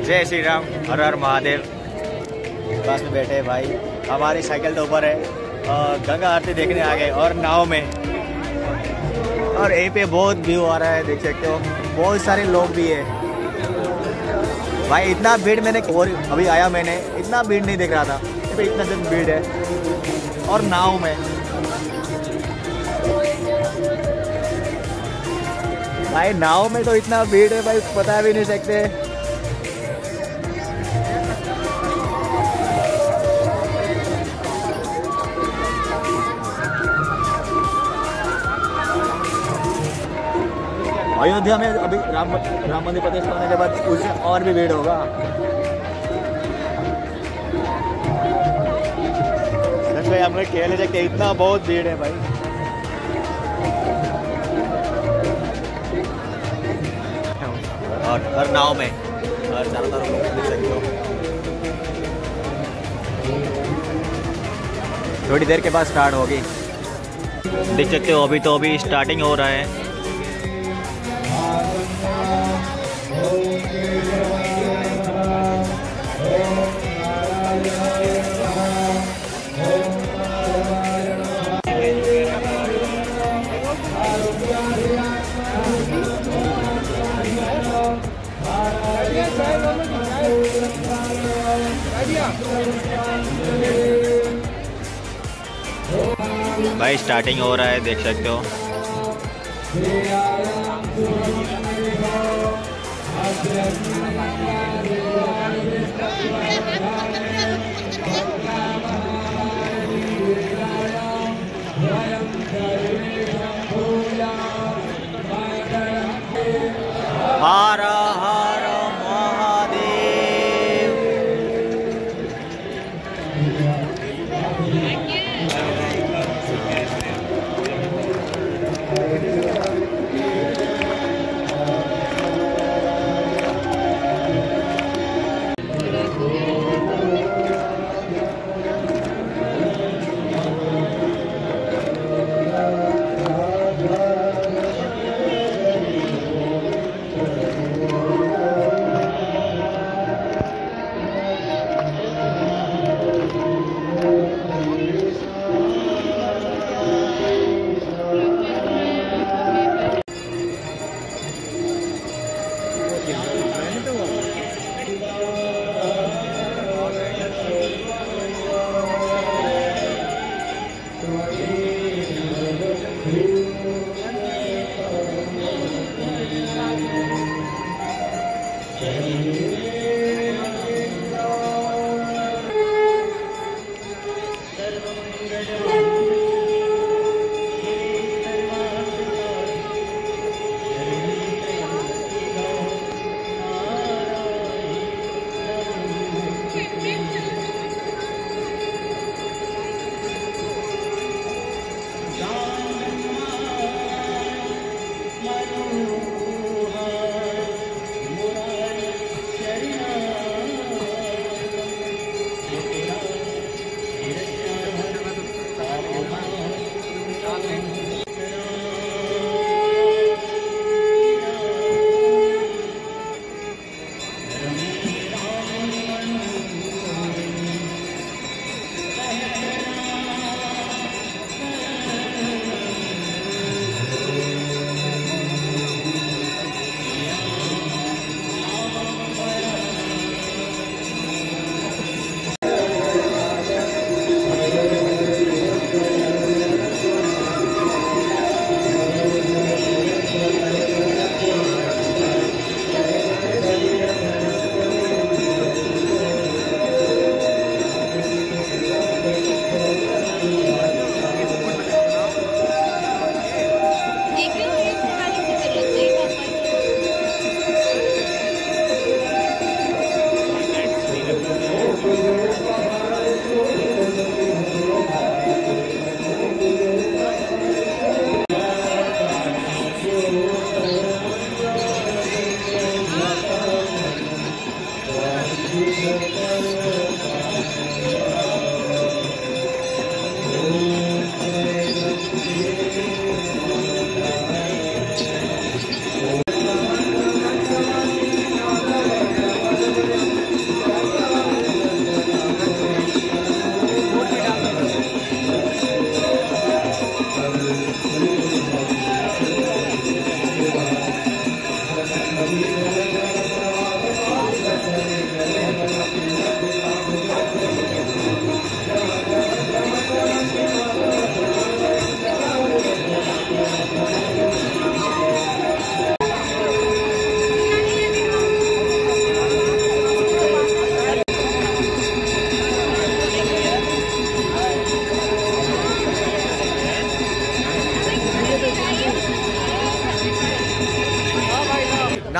जय श्री राम, हर हर महादेव। बस में बैठे भाई, हमारी साइकिल तो ऊपर है और गंगा आरती देखने आ गए और नाव में। और यहीं पे बहुत व्यू आ रहा है, देख सकते हो, बहुत सारे लोग भी है भाई। इतना भीड़ मैंने और अभी आया मैंने इतना भीड़ नहीं देख रहा था, इतना जन भीड़ है। और नाव में भाई, नाव में तो इतना भीड़ है भाई, बता भी नहीं सकते। अयोध्या में अभी राम मंदिर प्रतिष्ठा होने के बाद उससे और भी भीड़ होगा। भाई हम लोग खेलने सकते, इतना बहुत भीड़ है भाई। और नाव में और चारों तरफ लोग देख सकते हो। थोड़ी देर के बाद स्टार्ट होगी, देख सकते हो। अभी तो अभी स्टार्टिंग हो रहा है। भाई स्टार्टिंग हो रहा है, देख सकते हो। हर हर महादेव।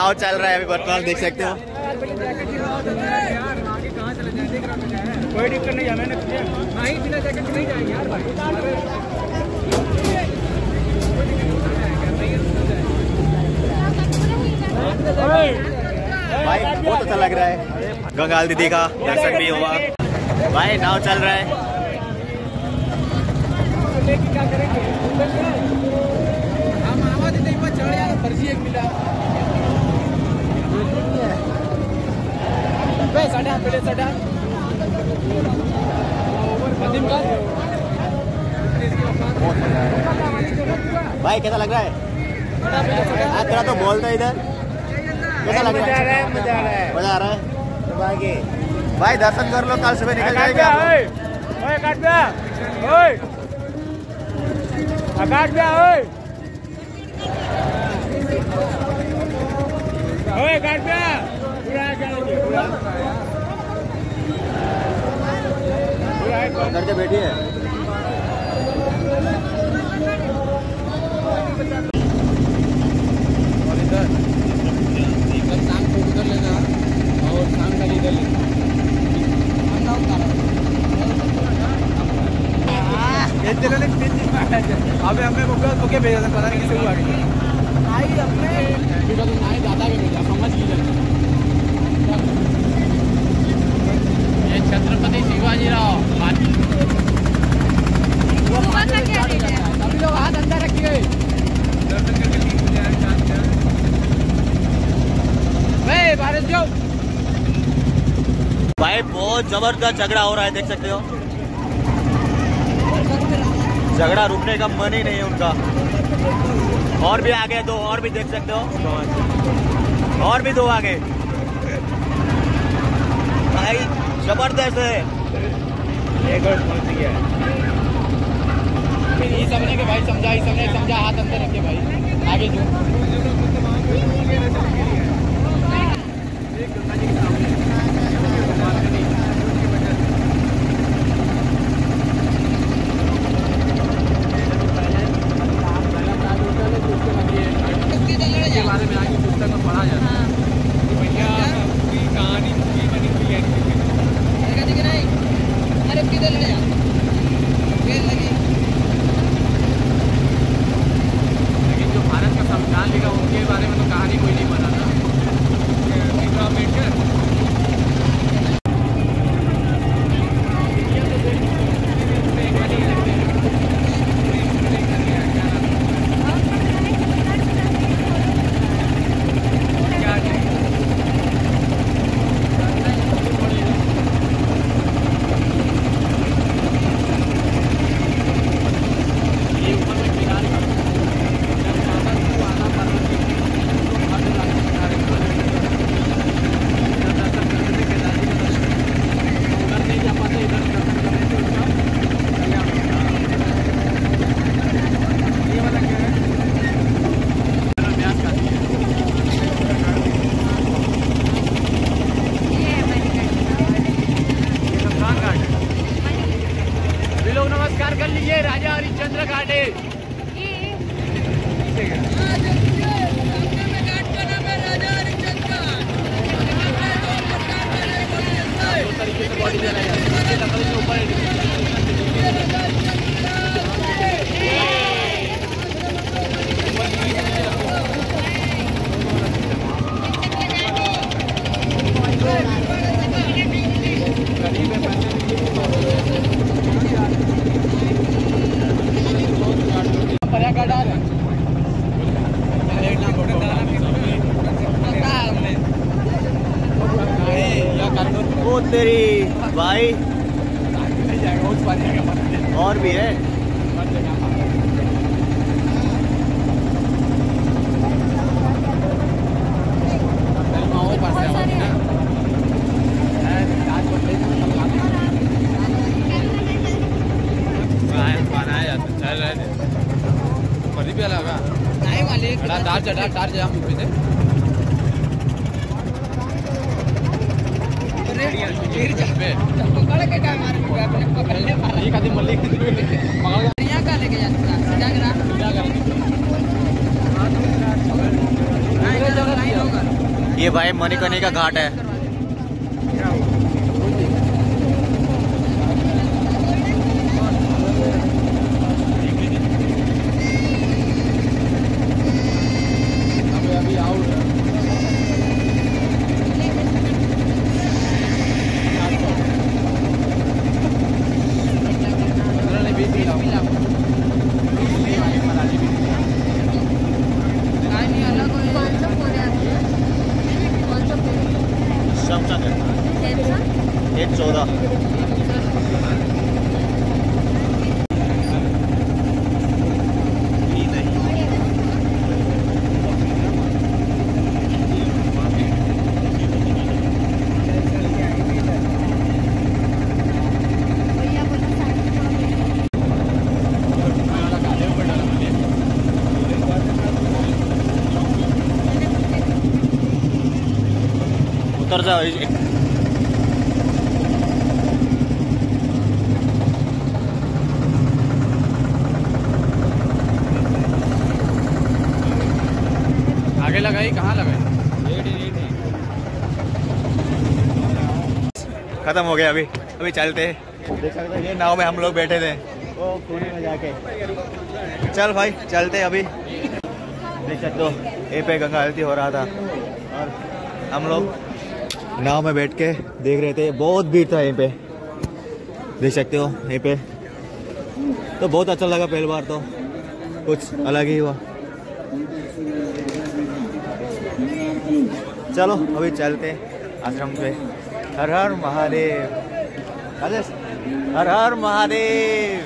नाव चल रहा है अभी वर्तमान, देख सकते हो। कोई दिक्कत नहीं है, मैंने बिना जैकेट नहीं जाएंगे यार भाई। भाई बहुत अच्छा लग रहा है, गंगा आरती देखा, दर्शन भी हुआ भाई, नाव चल रहा है। क्या करेंगे हम आवाज नहीं पर चढ़ यार, पर्ची एक मिला बे साढ़े पहले साढ़े भाई कैसा लग रहा है? तेरा तो बोलता है इधर, कैसा लग रहा है? मजा आ रहा है भाई, दर्शन कर लो, कल सुबह निकल जाएगा। करके बैठी है। और इधर शाम को उधर लेना और शाम का इधर लेना। अबे हमने मुझे भेजा था, पता नहीं किसे हुआ आई अपने दादा के भेजा, समझ लीजिए। ये छत्रपति शिवाजीराव सभी लोग हाथ अंदर रखिए। भाई बहुत जबरदस्त झगड़ा हो रहा है, देख सकते हो। झगड़ा रुकने का मन ही नहीं है उनका। और भी आगे दो, और भी देख सकते हो, और भी दो आगे भाई, जबरदस्त है। ये सबने के भाई समझा, ये सबने समझा, हाथ अंदर रखे भाई, आगे जो बारे में आगे पुस्तक में पढ़ा जाता है। कहानी लेकिन जो भारत का संविधान लिखा उनके बारे में तो कहानी कोई नहीं बना था। नमस्कार कर लीजिए, राजा हरिश्चंद्र घाट है। तरीके से बॉडी चला वो तेरी भाई, और भी है। डार जाम लेके जाता ये भाई मणिकर्णिका घाट है। एक 14 उतर जाओ। आगे लगाई, कहाँ लगाई? खत्म हो गया। अभी चलते। देख सकते हैं ये नाव में हम लोग बैठे थे वो कोने में जाके। चल भाई चलते। अभी देख सकते हो ये पे गंगा आरती हो रहा था और हम लोग नाव में बैठ के देख रहे थे। बहुत भीड़ था यहीं पे, देख सकते हो यहीं पे। तो बहुत अच्छा लगा, पहली बार तो कुछ अलग ही हुआ। चलो अभी चलते आश्रम पे। हर हर महादेव, हर हर महादेव।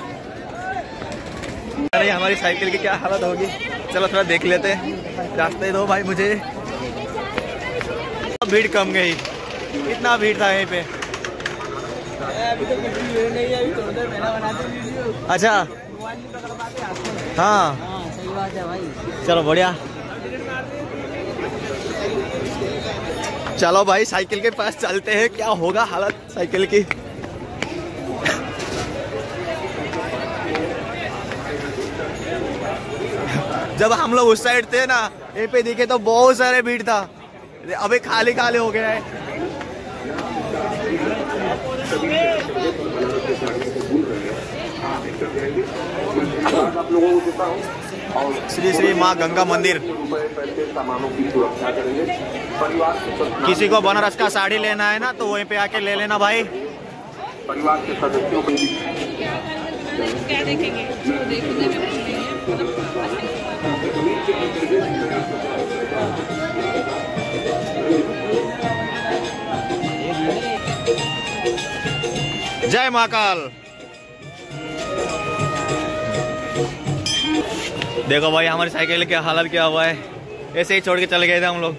अरे हमारी साइकिल की क्या हालत होगी, चलो थोड़ा देख लेते हैं। रास्ते दो भाई मुझे। भीड़ कम गई, इतना भीड़ था यहीं पे। अच्छा हाँ सही बात है भाई। चलो बढ़िया। चलो भाई साइकिल के पास चलते हैं, क्या होगा हालत साइकिल की। जब हम लोग उस साइड थे ना यहीं पे दिखे तो बहुत सारे भीड़ था, अभी खाली खाली हो गया है। श्री श्री माँ गंगा मंदिर। किसी को बनारस का साड़ी लेना है ना तो वहीं पे आके ले लेना भाई। परिवार के सदस्यों को क्या देखेंगे? जय महाकाल। देखो भाई हमारी साइकिल की हालत क्या हुआ है, ऐसे ही छोड़ के चले गए थे हम लोग।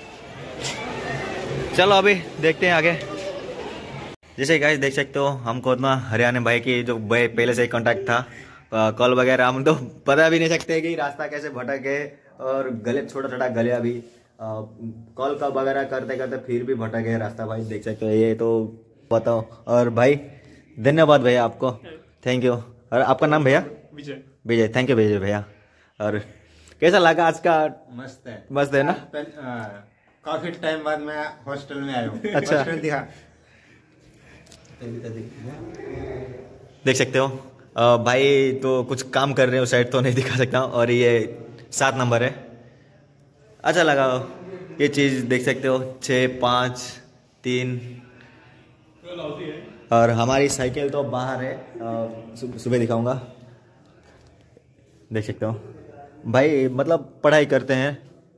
चलो अभी देखते हैं आगे। जैसे गाइस देख सकते हो हमको ना हरियाणा भाई की जो भाई पहले से ही कांटेक्ट था, कॉल वगैरह हम तो पता भी नहीं सकते कि रास्ता कैसे भटक गए और गले छोटा छोटा गलिया भी कॉल का वगैरह करते करते फिर भी भटक गए रास्ता। भाई देख सकते हो ये तो बताओ। और भाई धन्यवाद भैया आपको, थैंक यू। और आपका नाम भैया? विजय। विजय, थैंक यू विजय भैया। और कैसा लगा आज का? मस्त है। मस्त है ना? काफी टाइम बाद मैं हॉस्टल में आया हूँ। अच्छा देख सकते हो भाई तो कुछ काम कर रहे हो, साइड तो नहीं दिखा सकता। और ये 7 नंबर है। अच्छा लगा ये चीज़, देख सकते हो 6, 5, 3। और हमारी साइकिल तो बाहर है, सुबह दिखाऊंगा। देख सकते हो भाई, मतलब पढ़ाई करते हैं।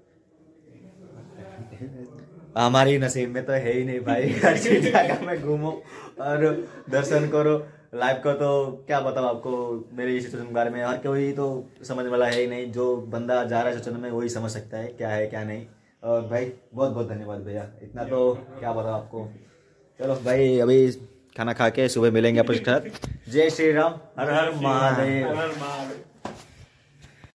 हमारी नसीब में तो है ही नहीं भाई, हर चीज जगह में घूमो और दर्शन करो। लाइफ को तो क्या बताओ आपको मेरे इस सिचुएशन के बारे में, हर कोई तो समझ वाला है ही नहीं। जो बंदा जा रहा है सिचुएशन में वही समझ सकता है क्या है क्या नहीं। और भाई बहुत बहुत धन्यवाद भैया, इतना तो क्या बताओ आपको। चलो भाई अभी खाना खा के सुबह मिलेंगे आपके साथ। जय श्री राम, हर हर महादेव।